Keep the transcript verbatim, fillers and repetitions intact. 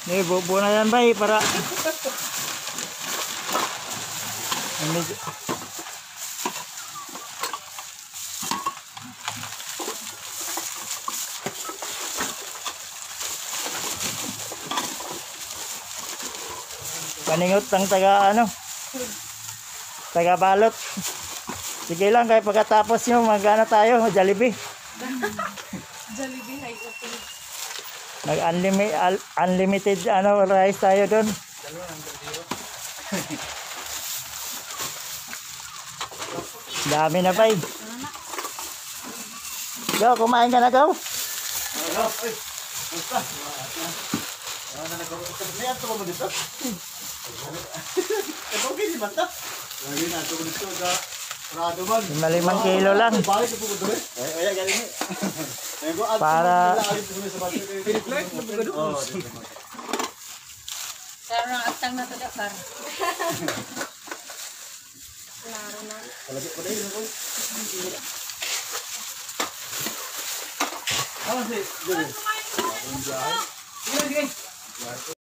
May bubo na yan bay para medyo paningot ng taga ano taga balot. Sige lang kaya pagkatapos nyo magana tayo Jollibee. Jollibee ay open. Nag unlimited unlimited ano rice tayo doon. Dami na bay. Go, kumain ka na go. Malimang kilo lang. Para Karang atang na to dakar. Klaro na. Kalagay ko dahil ako. Ano si? Sige, sige.